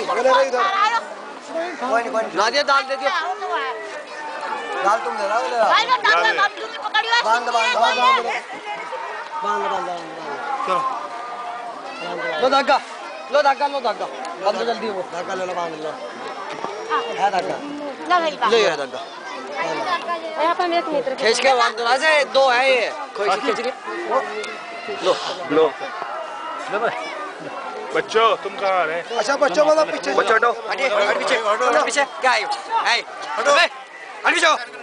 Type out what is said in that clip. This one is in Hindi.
नादिया दाल दे दियो। दाल तुम ले रहा हो ले रहा। बांध बांध बांध बांध बांध चलो लो धागा लो धागा लो धागा बांध जल्दी वो धागा ले लो बांध लो है धागा ले ये धागा यहाँ पर मेरे मित्र खींच के बांध दो ऐसे दो है ये कोई खींच रही लो लो ले भाई बच्चों तुम कहाँ आ रहे हैं? अच्छा बच्चों मतलब पीछे बच्चों हटो हट पीछे क्या है हट पीछे